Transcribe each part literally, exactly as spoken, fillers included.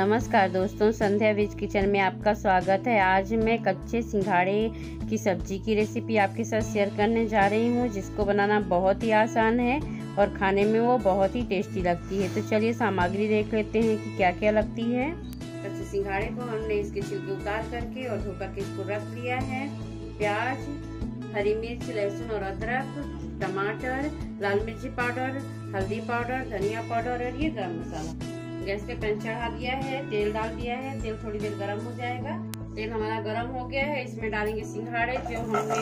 नमस्कार दोस्तों, संध्या veg kitchen में आपका स्वागत है। आज मैं कच्चे सिंघाड़े की सब्जी की रेसिपी आपके साथ शेयर करने जा रही हूँ, जिसको बनाना बहुत ही आसान है और खाने में वो बहुत ही टेस्टी लगती है। तो चलिए सामग्री देख लेते हैं कि क्या क्या लगती है। कच्चे सिंघाड़े को हमने इसके छिलके उतार करके और धो करके इसको रख लिया है। प्याज, हरी मिर्च, लहसुन और अदरक, टमाटर, लाल मिर्ची पाउडर, हल्दी पाउडर, धनिया पाउडर और ये गरम मसाला। गैस पे पैन चढ़ा दिया है, तेल डाल दिया है। तेल थोड़ी देर गरम हो जाएगा। तेल हमारा गरम हो गया है। इसमें डालेंगे सिंघाड़े जो हमने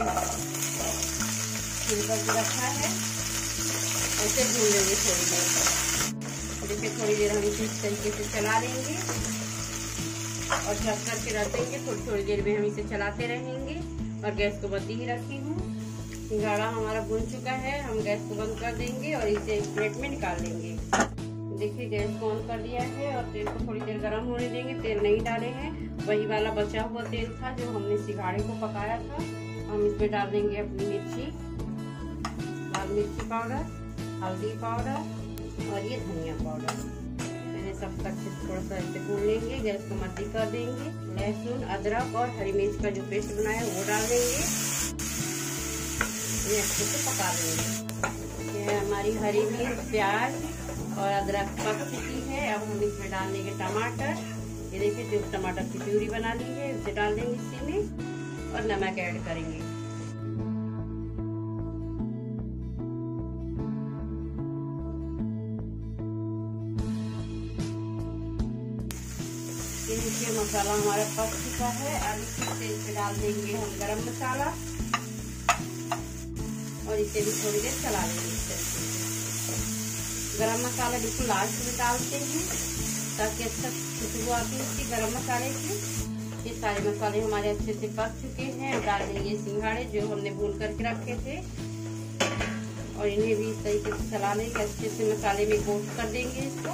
छिल कर रखा है। ऐसे भून लेंगे थोड़ी देर। देखिए थोड़ी देर हम इसे इस तरीके से चला लेंगे और ढक करके रख देंगे। थोड़ी थोड़ी देर में हम इसे चलाते रहेंगे और गैस को बंद ही रखी हूँ। सिंघाड़ा हमारा भून चुका है। हम गैस को बंद कर देंगे और इसे एक प्लेट में निकाल लेंगे। देखिए गैस को ऑन कर दिया है और तेल को थोड़ी देर गर्म होने देंगे। तेल नहीं डाले हैं, वही वाला बचा हुआ तेल था जो हमने सिंघाड़े को पकाया था। हम इसमें डाल देंगे अपनी मिर्ची, लाल मिर्ची पाउडर, हल्दी पाउडर और ये धनिया पाउडर। मैंने सब अच्छे से थोड़ा सा ऐसे भून लेंगे। गैस को मध्य कर देंगे। लहसुन, अदरक और हरी मिर्च का जो पेस्ट बनाया है वो डाल देंगे। ये अच्छे से पका देंगे। ये हमारी हरी मिर्च, प्याज और अदरक पक चुकी है। अब हम इसमें डाल देंगे टमाटर। ये देखिए जो टमाटर की प्यूरी बना ली है उसे डाल देंगे इसी में और नमक ऐड करेंगे। ये देखिए मसाला हमारा पक चुका है। अब इसी तेल पे डाल देंगे हम गरम मसाला और इसे भी थोड़ी देर चला लेंगे। गरम मसाला बिल्कुल लास्ट में डालते हैं ताकि अच्छा खुशबू आती है इसकी गरम मसाले की। ये सारे मसाले हमारे अच्छे से पक चुके हैं। डाल देंगे सिंघाड़े जो हमने भून करके रखे थे और इन्हें भी इस तरीके से चला लेंगे। अच्छे से मसाले में कोट कर देंगे इसको।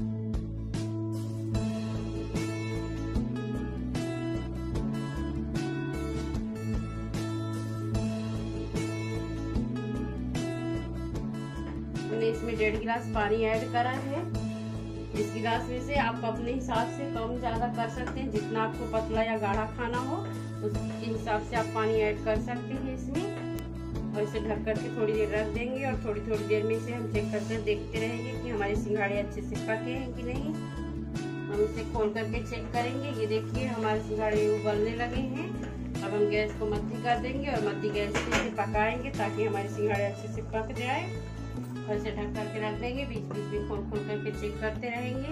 मैंने इसमें डेढ़ गिलास पानी ऐड करा है। इस गिलास में से आप अपने हिसाब से कम ज्यादा कर सकते हैं। जितना आपको पतला या गाढ़ा खाना हो उसके हिसाब से आप पानी ऐड कर सकते हैं इसमें। और इसे ढक करके थोड़ी देर रख देंगे और थोड़ी थोड़ी देर में इसे हम चेक करके देखते रहेंगे कि हमारे सिंघाड़े अच्छे से पके हैं कि नहीं। हम इसे खोल करके चेक करेंगे। ये देखिए हमारे सिंघाड़े उबलने लगे हैं। अब हम गैस को मध्य कर देंगे और मध्य गैस पे इसे पकाएंगे ताकि हमारे सिंघाड़े अच्छे से पक जाए। और इसे ढक करके रख देंगे। बीच बीच में खोल खोल करके चेक करते रहेंगे।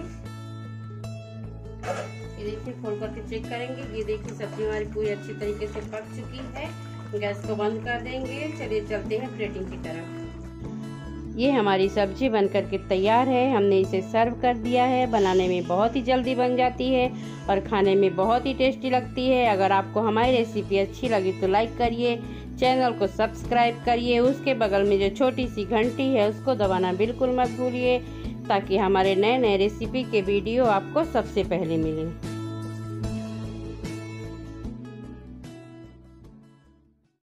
ये देखिए खोल करके चेक करेंगे। ये देखिए सब्जी हमारी पूरी अच्छी तरीके से पक चुकी है। गैस को बंद कर देंगे। चलिए चलते हैं प्लेटिंग की तरफ। ये हमारी सब्जी बन करके तैयार है। हमने इसे सर्व कर दिया है। बनाने में बहुत ही जल्दी बन जाती है और खाने में बहुत ही टेस्टी लगती है। अगर आपको हमारी रेसिपी अच्छी लगी तो लाइक करिए, चैनल को सब्सक्राइब करिए। उसके बगल में जो छोटी सी घंटी है उसको दबाना बिल्कुल मत भूलिए ताकि हमारे नए नए रेसिपी के वीडियो आपको सबसे पहले मिलें।